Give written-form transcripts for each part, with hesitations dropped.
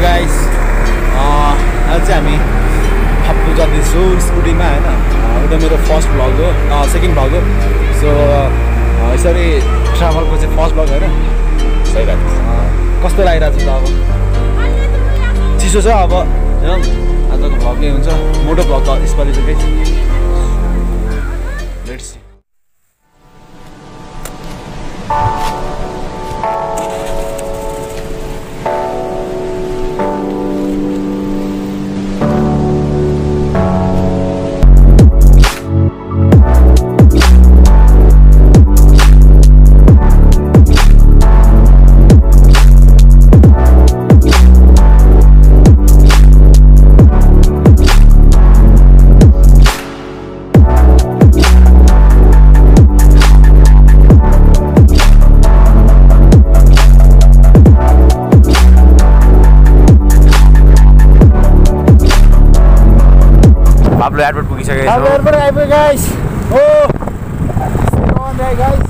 guys, आज चाहिँ हामी फाप्लु जाँदैछौँ स्कुटीमा हैन। यो मेरो फर्स्ट भ्लग हो, सेकेन्ड भ्लग हो। सो यसरी ट्राभलको चाहिँ फर्स्ट भ्लग हैन। सही बात। कस्तो लागिरहेको छ त अब? चिसो छ अब हैन। आजको भ्लग नै हुन्छ, मोटो भ्लग त यसपालि चाहिँ गाइस। Let's see. एयरपोर्ट पुगिसकेको छ। एयरपोर्ट आइपुग्यो गाइस। हो on there guys.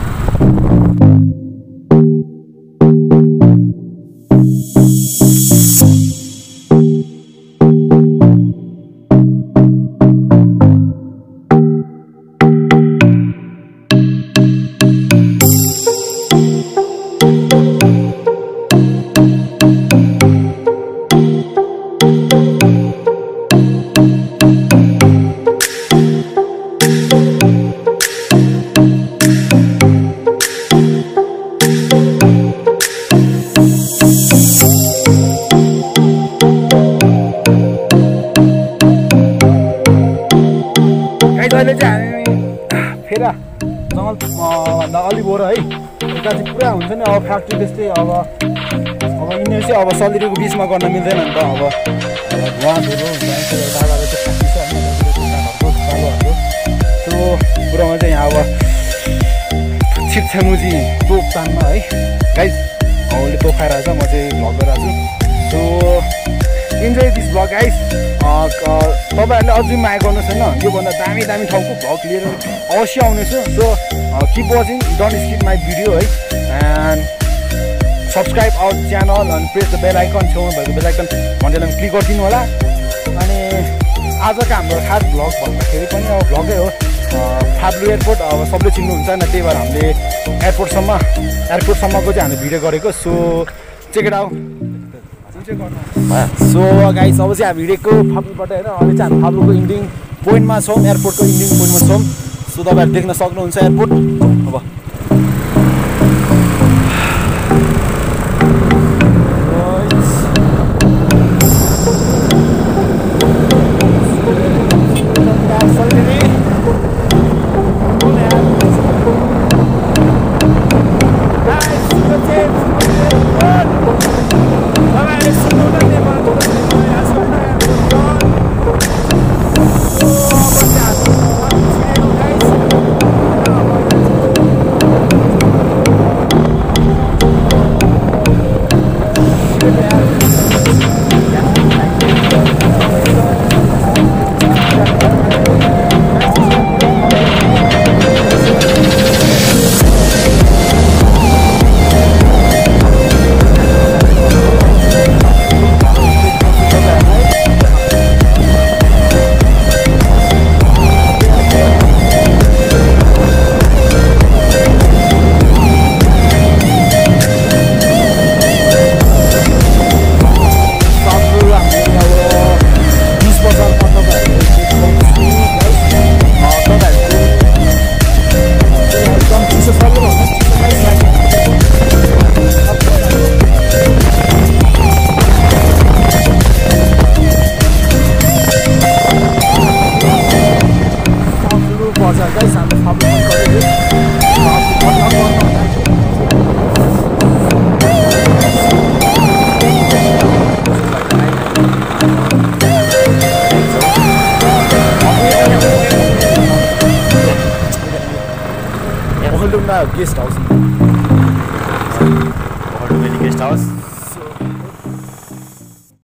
अहिले चाहिँ हामी फेर जङ्गल अलि बोर है। यता चाहिँ पुरा हुन्छ नि अब फ्याक्ट्री त्यस्तै। अब यिनीहरू चाहिँ अब सलिरीको बिचमा गर्न मिल्दैन नि त। अब धुवाँहरू त्यो कुरामा चाहिँ यहाँ अब छिप्छेमुजी तोप तान्न है गाइस। उसले तोप खाइरहेको छ, म चाहिँ भ्लग गरिरहेको छु। So enjoy this vlog guys. तपाईहरुले अझै माया गर्नुहोस् हैन। योभन्दा दामी दामी ठाउँको भ्लग लिएर अवश्य आउनेछु। So keep watching, don't skip my video है। And subscribe our channel and press the bell icon, छेउमा भएको बेल आइकन घन्टीलाई क्लिक गरिदिनु होला। अनि आजको हाम्रो खास भ्लग भन्दाखेरि पनि अब भ्लगै हो। फाप्लु एयरपोर्ट अब सबले चिन्नुहुन्छ हैन, त्यही भएर हामीले एयरपोर्टसम्मको चाहिँ हामीले भिडियो गरेको। So check it out. So guys अब चाहिँ हामी हिँडेको फाप्लुबाट होइन। अहिले चाहिँ हामी फाप्लुको इन्डिङ पोइन्टमा छौँ, एयरपोर्टको इन्डिङ पोइन्टमा छौँ। सो तपाईँहरू देख्न सक्नुहुन्छ एयरपोर्ट। अब गेस्ट हाउस, गेस्ट हाउस।